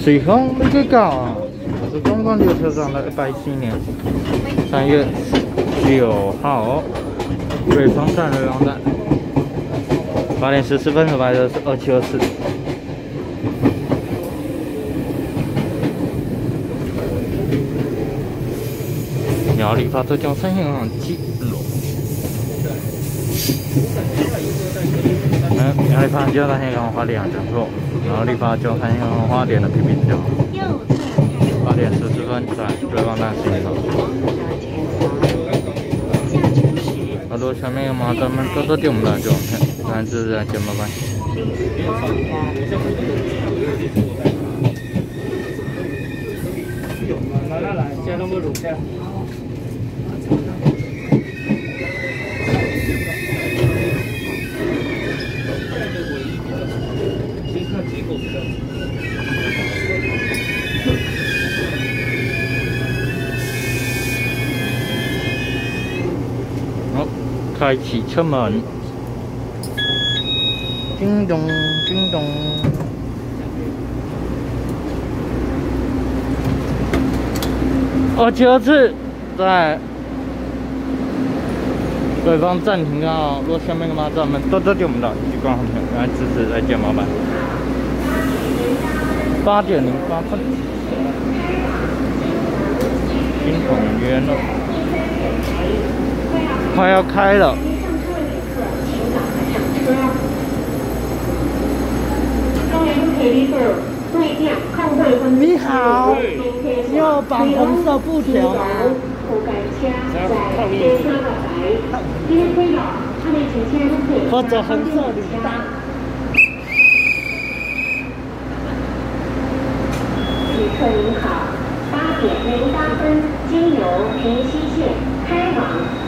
水丰那个高啊，是观光列车上的117年3月9号，瑞芳站瑞芳站，8点14分所拍的是2724。苗栗发车将三线往基隆。苗栗发就三线往花莲讲错，苗栗发就三线往花莲的 PP 就好。8点14分在瑞芳站行走。好多前面有马咱们多点我们来就看，这是在节目班。来，先弄个乳片。好，开启车门，叮咚叮咚。27次在瑞芳暂停到，如果下面的马站们都点不到，去观后面来支持再见，麻烦。8点08分，金统约了，快要开了。你好，要绑红色布条。或者红色领带。旅客您好，8点08分，经由平西线开往。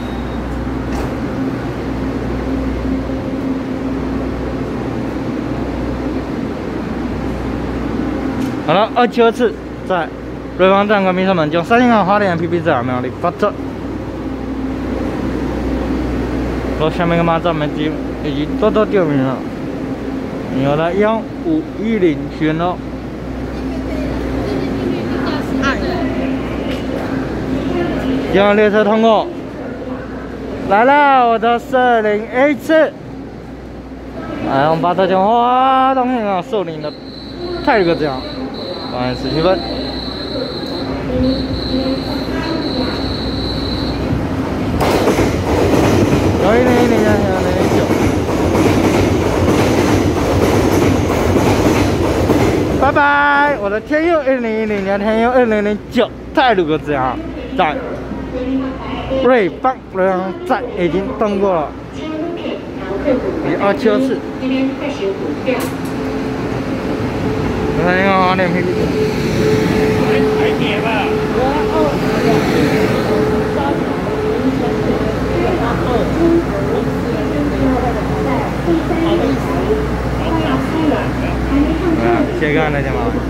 好了，27次在瑞芳站关闭车门，将3线往花莲 PP 站苗栗发车。到下面的马站门已经多点名了，有了1510选了。1号列车通过，来了，我的40A次。来，我们把这讲话东西啊，受领的泰哥奖，8点17分。拜拜，我的天佑2010年天佑2009泰鲁格奖在瑞芳站已经通过了，27次。来看花莲 PP。还点吧。先看那些吗？